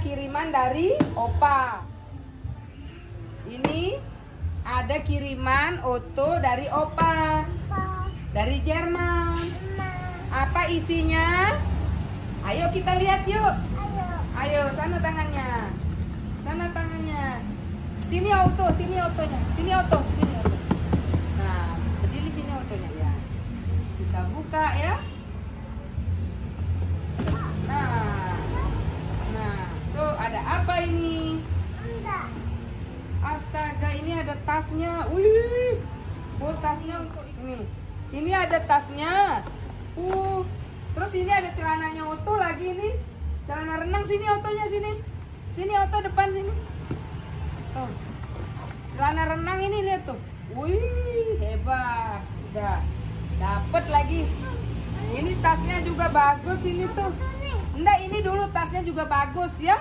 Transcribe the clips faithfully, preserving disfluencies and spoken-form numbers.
kiriman dari Opa. Ini ada kiriman Oto dari Opa. Dari Jerman. Apa isinya? Ayo kita lihat yuk. Ayo, sana tangannya. Sana tangannya. Sini Oto, sini Otonya. Sini Oto, sini Oto. Nah, berdiri sini Otonya ya. Kita buka ya. Nah. Nah, so ada apa ini? Astaga, ini ada tasnya. Wih. Oh, tasnya untuk ini. Ini ada tasnya. Uh. Terus ini ada celananya Oto lagi ini. Celana renang, sini Otonya sini. Sini Oto, depan sini. Tuh. Celana renang ini lihat tuh. Wih, hebat. Udah dapet lagi. Ini tasnya juga bagus ini tuh. Enggak, ini dulu tasnya juga bagus ya.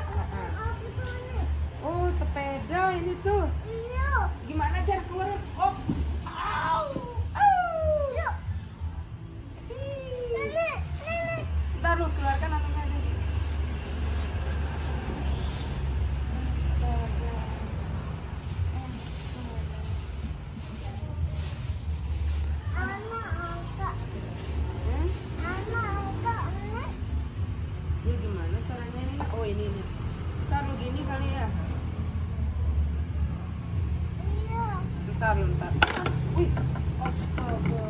Oh, sepeda ini tuh. Gimana cara keluar? Oh. Au. Au. Nenek, nenek. Ntar lu keluarkan anunya aja. Ini gimana caranya ini? Oh, ini nih. Ntar lu gini kali ya. Ntar lu ntar. Wih. Astaga.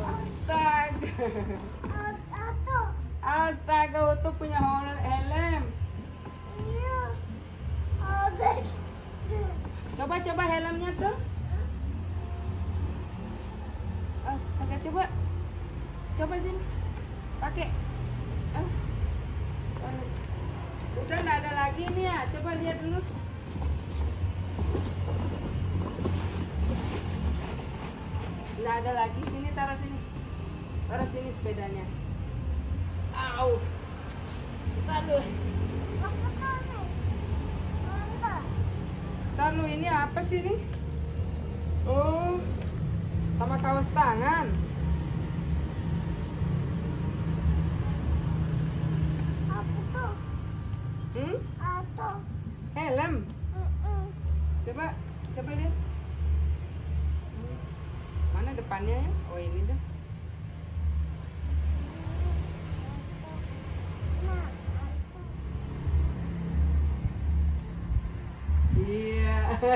Astaga. Astaga, Oto punya helm. Coba coba helmnya tuh. Astaga, coba. Coba sini. Pakai. Ah. Udah nggak ada lagi nih ya. Coba lihat dulu. Nggak ada lagi, sini taruh sini. Taruh sini sepedanya. Au. Taruh. Taruh, ini apa sih ini? Oh, sama kaos tangan. Apa tuh? Hmm? Apa? Helm. Coba, coba lihat. Mana depannya ya? Oh, ini dah. Iya.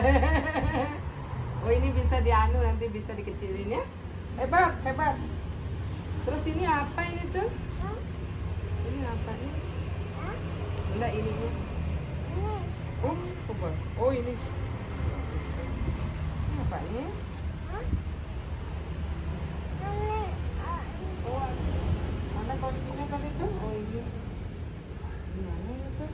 Oh, ini bisa dianu, nanti bisa dikecilin ya. Hebat, hebat. Terus ini apa ini tuh? Ini apa ini? Enggak, ini. Oh, coba. Oh, ini. Ini apa ini? Oh, mana kuncinya kali itu? Oh, ini. Gimana itu?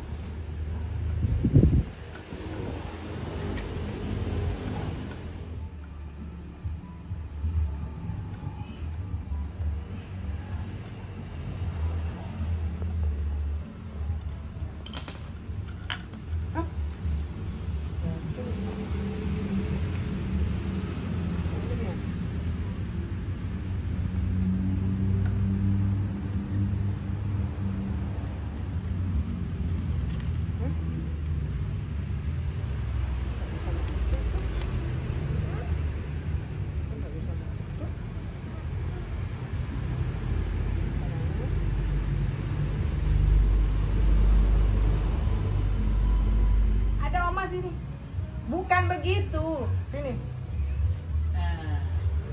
Sini. Bukan begitu. Sini. Nah.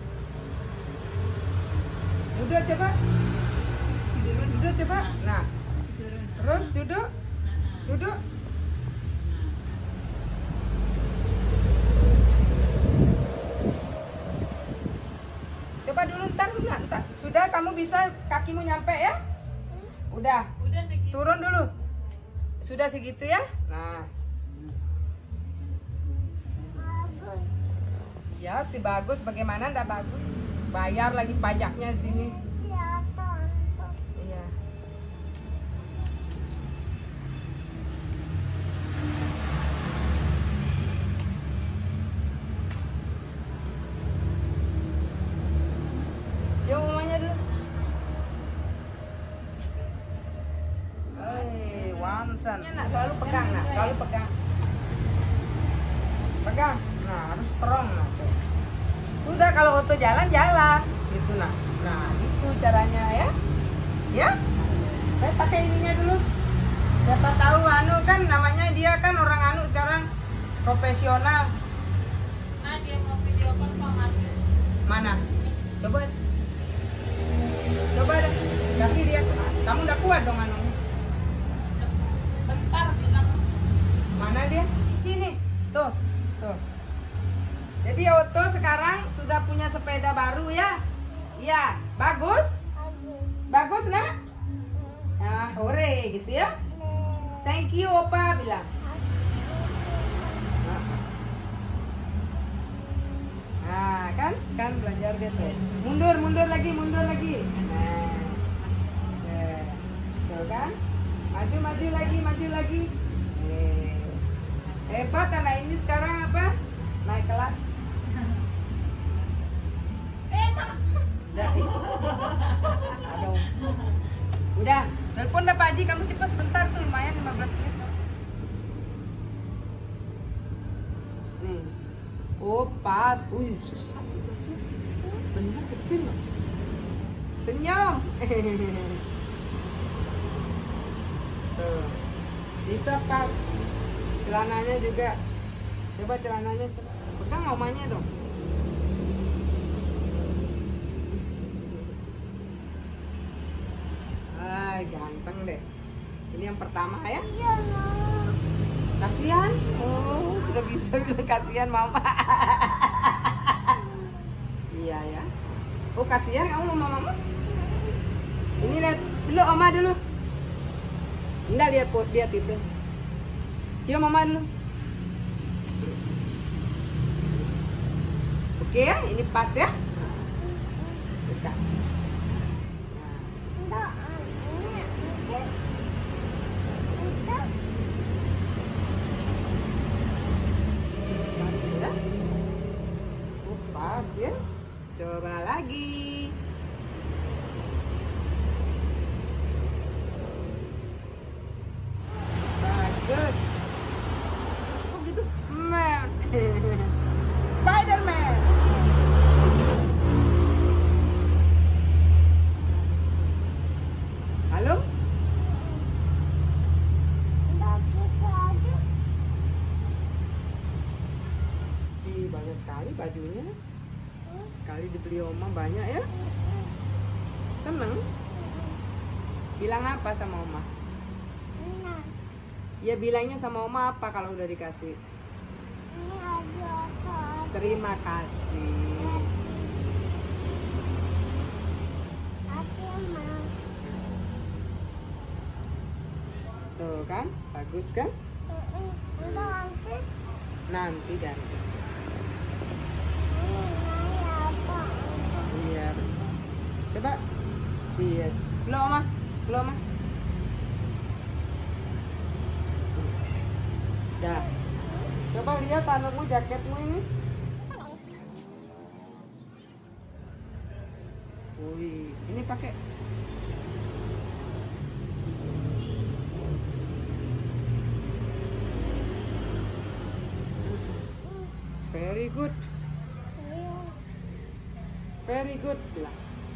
Duduk coba. Duduk coba. Nah. Terus duduk. Duduk. Coba dulu, ntar, ntar. Sudah, kamu bisa kakimu nyampe ya? Udah. Turun dulu. Sudah segitu ya? Nah. Ya, sih bagus. Bagaimana ndak bagus? Bayar lagi pajaknya sini. Iya. Yuk, mamanya dulu. Hei, Wansan. Nak selalu pegang nak. Lalu pegang. Pegang. Nah, harus strong nah, tuh. Udah kalau Oto jalan jalan gitu nah. Nah, itu caranya ya. Ya? Saya pakai ininya dulu. Siapa tahu anu kan namanya dia kan orang anu sekarang profesional. Nah, dia mau video call sama aku. Mana? Coba. Coba deh. Tapi dia kamu udah kuat dong anu. Bentar bilang. Mana dia? Sini. Tuh. Tuh. Jadi Oto sekarang sudah punya sepeda baru ya? Iya. Bagus? Bagus nak? Nah, hore gitu ya. Thank you Opa bilang. Nah, kan? Kan belajar dia tuh. Mundur, mundur lagi, mundur lagi. Nah. Tuh, tuh kan? Maju, maju lagi, maju lagi. Eh. Hebat anak ini sekarang apa? Naik kelas. Udah. Aduh. Udah. Telepon dah Pak Haji, kamu cepat sebentar tuh, lumayan lima belas menit. Nih. Oh, pas. Wih, susah juga tuh. Benar kecil loh. Senyum. Tuh. Bisa pas. Celananya juga. Coba celananya pegang mamanya dong. Ah, ganteng deh. Ini yang pertama ya. Kasihan. Oh, sudah bisa bilang kasihan mama. Iya ya. Oh, kasihan kamu sama mama? Ini lihat dulu oma dulu. Enggak lihat pot dia itu. Cium mama dulu. Oke ya, ini pas ya. Buka. Pas ya. Coba lagi. Bagus. Oh gitu. Man. Spiderman. Halo? Ih, banyak sekali bajunya. Sekali dibeli oma banyak ya. Seneng? Bilang apa sama oma? Ya bilangnya sama oma apa kalau udah dikasih? Terima kasih. Tuh kan, bagus kan? Nanti ganti. Iya. Coba. Cia. Belum mah, belum mah. Dah. Coba lihat tanganmu, jaketmu ini. Wih, ini pakai. Very good. Very good bilang.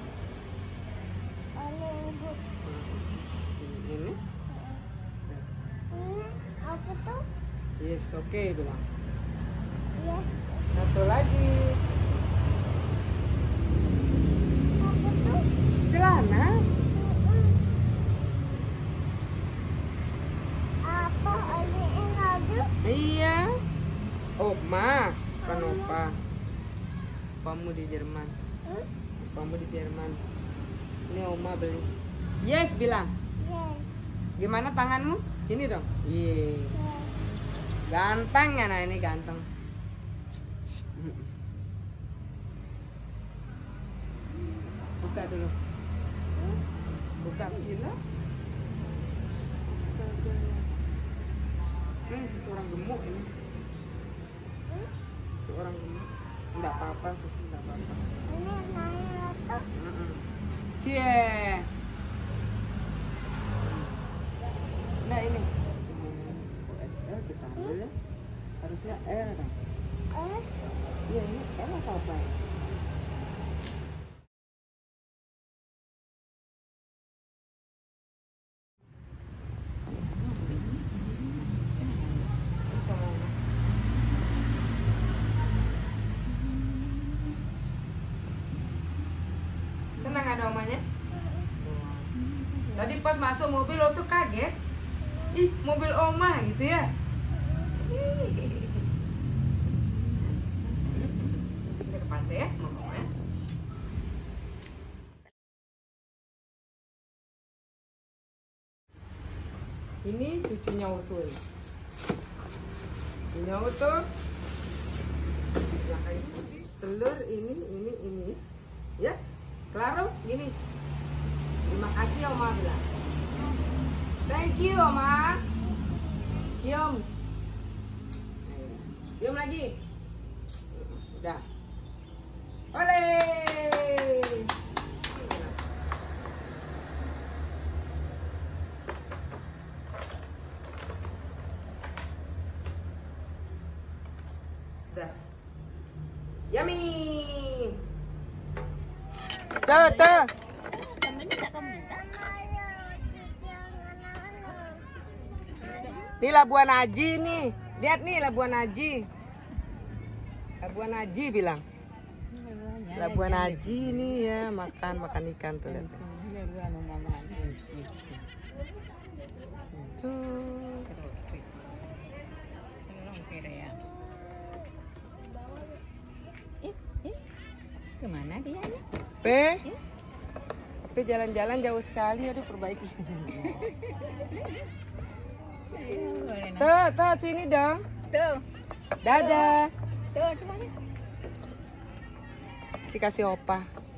Ini. Apa tuh? Yes, oke okay, bilang. Yes. Satu lagi. Apa tuh? Celana. Apa ini lagi? Iya. Oma, bukan opa. Opamu di Jerman. Hmm? Opamu di Jerman. Ini oma beli. Yes bilang. Yes. Gimana tanganmu? Ini dong. Iya. Yes. Ganteng ya, nah ini ganteng. Buka dulu. Buka gila. Hmm, itu orang gemuk ini. Itu orang gemuk. Enggak apa-apa sih, enggak apa-apa. Ini nanya tuh. Heeh. Cie. Nah ini. Ya, air apa? Eh, Iya, ini air apa apa? Senang ada omanya? Tadi pas masuk mobil lo tuh kaget. Ih, mobil oma gitu ya. Kita ke pantai ya, mama ya. Ini cucunya Utul. Cucunya Utul. Yang kayu putih, telur ini, ini, ini. Ya, Claro, gini. Terima kasih Oma bilang. Thank you Oma. Cium. Cium lagi. Udah. Oleh. Udah. Yummy. Tuh, tuh. Ini Labuan Haji nih. Lihat nih Labuan Haji. Labuan Haji bilang. Labuan Haji nih ya, makan makan ikan tuh lihat. Tuh. Kemana dia? Pe? Pe jalan-jalan jauh sekali, aduh perbaiki. Tuh, tuh sini dong. Tuh. Dadah. Tuh, gimana? Dikasih opah.